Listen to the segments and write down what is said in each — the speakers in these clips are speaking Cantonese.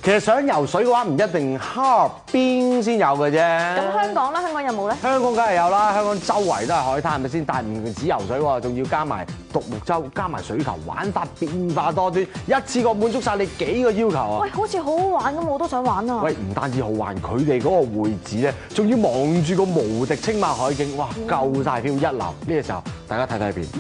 其實想游水嘅話，唔一定哈爾邊先有嘅啫。 咁香港咧，香港有冇咧？ 香港梗係有啦，香港周圍都係海灘，係咪先？但係唔止游水喎，仲要加埋獨木舟，加埋水球，玩法變化多端，一次過滿足晒你幾個要求啊！ 喂，好似好好玩咁，我都想玩啊！ 喂，唔單止好玩，佢哋嗰個會址咧，仲要望住個無敵青馬海景，哇，夠晒 feel 一流！呢個時候，大家睇睇片。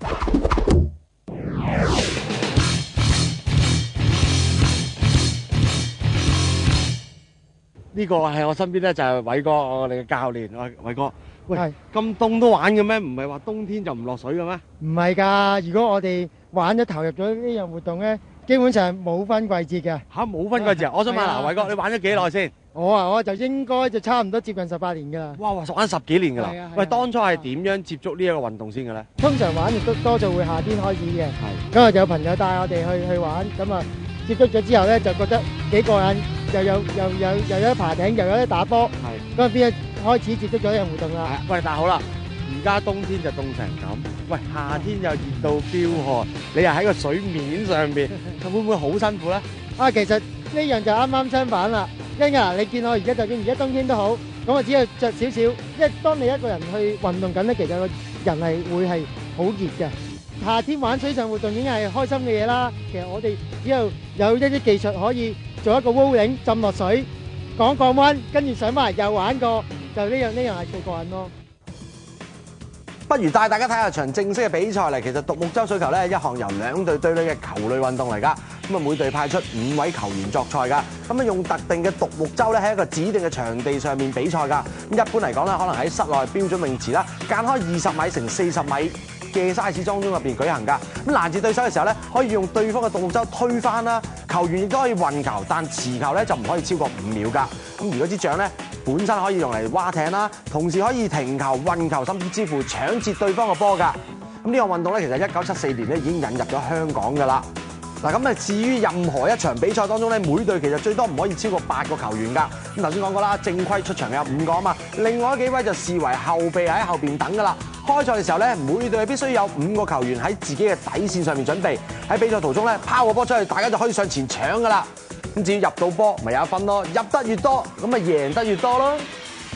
呢個係我身邊咧，就係偉哥，我哋嘅教練。偉哥，喂，咁凍都玩嘅咩？唔係話冬天就唔落水嘅咩？ 唔係㗎，如果我哋玩咗投入咗呢樣活動咧，基本上冇分季節嘅。 嚇，冇分季節啊！我想問嗱，偉哥，你玩咗幾耐先？ 我就應該就差唔多接近18年㗎啦。 哇！玩10幾年㗎啦。喂，當初係點樣接觸呢一個運動先嘅咧？ 通常玩亦都多數會夏天開始嘅。係。咁啊，有朋友帶我哋去玩，咁啊接觸咗之後咧，就覺得幾過癮。又有得爬艇，又有得打波，咁啊邊開始接觸咗呢樣活動啦。 喂，但係好啦，而家冬天就凍成咁，喂，夏天又熱到飆汗，你又喺個水面上邊，會唔會好辛苦咧？ 啊，其實呢樣就啱啱相反啦。因為你見我而家就算而家冬天都好，咁我只係着少少，因為當你一個人去運動緊咧，其實個人係好熱嘅。夏天玩水上活動已經係開心嘅嘢啦。其實我哋只有一啲技術可以做一個 rolling 浸落水，降溫，跟住上翻嚟又玩過，就呢樣係最過癮咯。 不如帶大家睇下場正式嘅比賽嚟。其實獨木舟水球咧係一項由2隊對壘嘅球類運動嚟㗎。咁啊，每隊派出5位球員作賽㗎。咁啊，用特定嘅獨木舟咧喺一個指定嘅場地上面比賽㗎。咁一般嚟講咧，可能喺室內標準泳池啦，間開20米乘40米嘅 size 當中入邊舉行㗎。咁攔截對手嘅時候咧，可以用對方嘅獨木舟推翻啦。球員亦都可以運球，但持球咧就唔可以超過5秒㗎。咁如果支槳咧本身可以用嚟划艇啦，同時可以停球、運球，甚至乎搶截對方嘅波㗎。咁呢個運動咧，其實1974年咧已經引入咗香港㗎啦。嗱，咁啊，至於任何一場比賽當中咧，每隊其實最多唔可以超過8個球員㗎。咁頭先講過啦，正規出場有5個啊嘛，另外幾位就視為後備喺後邊等㗎啦。開賽嘅時候咧，每隊必須有5個球員喺自己嘅底線上面準備，喺比賽途中咧拋個波出去，大家就可以上前搶㗎啦。咁至於入到波，咪有1分咯，入得越多，咁咪贏得越多咯。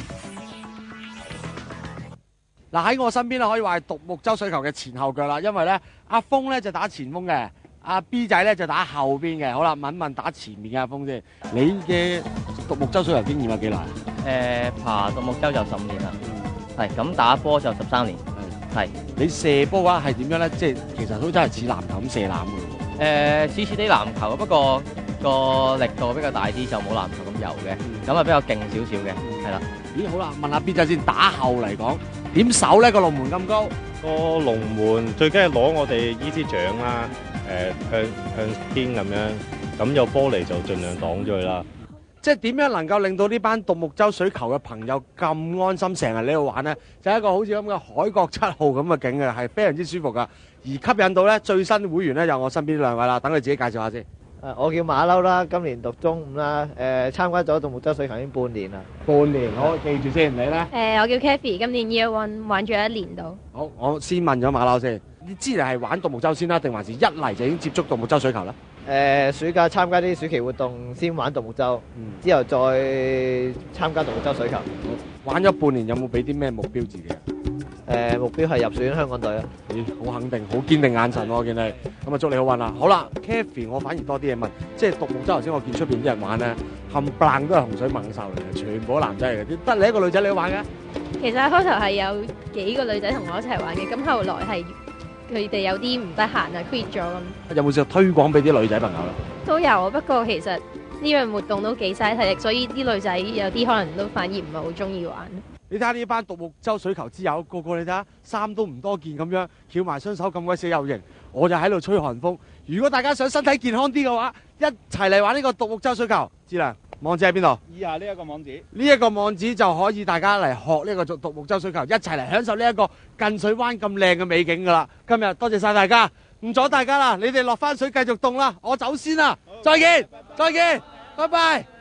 嗱，喺我身邊咧，可以話係獨木舟水球嘅前後腳啦，因為咧阿峰咧就打前鋒嘅，阿 B 仔咧就打後邊嘅。好啦，問問打前面嘅阿峰先，你嘅獨木舟水球經驗有幾耐？ 爬獨木舟就15年啦，係咁打波就13年，係。 你射波嘅話係點樣咧？即係其實都真係似籃球咁射籃嘅。 似啲籃球，不過個力度比較大啲，就冇籃球咁柔嘅，咁啊比較勁少少嘅，係啦。 咦，好啦，問下 B 仔先，打後嚟講點守咧？個龍門咁高， 個龍門最緊係攞我哋呢支槳啦，向邊咁樣，咁有波嚟就盡量擋咗佢啦。 即係點樣能夠令到呢班獨木舟水球嘅朋友咁安心成日喺度玩咧？就係一個好似咁嘅海角7號咁嘅景嘅，係非常之舒服噶。而吸引到咧最新會員咧，有我身邊呢2位啦，等佢自己介紹下先。 我叫馬騮啦，今年讀中5啦，參加咗獨木舟水球已經半年啦。 半年，好，記住先，你咧？ 我叫 Kathy， 今年 Year 1玩咗1年度。 好，我先問咗馬騮先，你知你係玩獨木舟先啦，定還是一嚟就已經接觸獨木舟水球咧？ 暑假參加啲暑期活動先玩獨木舟，之後再參加獨木舟水球。 玩咗半年，有冇俾啲咩目標自己啊？ 目標係入選香港隊啊！ 咦，好肯定，好堅定眼神喎，我見你。咁啊，祝你好運啦！好啦 ，Kathy， 我反而多啲嘢問，即係獨木舟頭先我見出邊啲人玩咧，冚唪唥都係洪水猛獸嚟嘅，全部都男仔嚟嘅，得你一個女仔你都玩嘅？ 其實開頭係有幾個女仔同我一齊玩嘅，咁後來係佢哋有啲唔得閒啊 quit 咗咁。 有冇試過推廣俾啲女仔朋友咧？ 都有啊，不過其實呢樣活動都幾嘥體力，所以啲女仔有啲可能都反而唔係好中意玩。 你睇下呢班獨木舟水球之友，個個你睇下衫都唔多件咁樣，翹埋雙手咁鬼死有型，我就喺度吹寒風。如果大家想身體健康啲嘅話，一齊嚟玩呢個獨木舟水球。知啦，網址喺邊度？ 以下呢一個網址。 呢一個網址就可以大家嚟學呢個獨木舟水球，一齊嚟享受呢一個近水灣咁靚嘅美景噶啦。今日多謝晒大家，唔阻大家啦，你哋落翻水繼續凍啦，我走先啦，再見，再見，拜拜。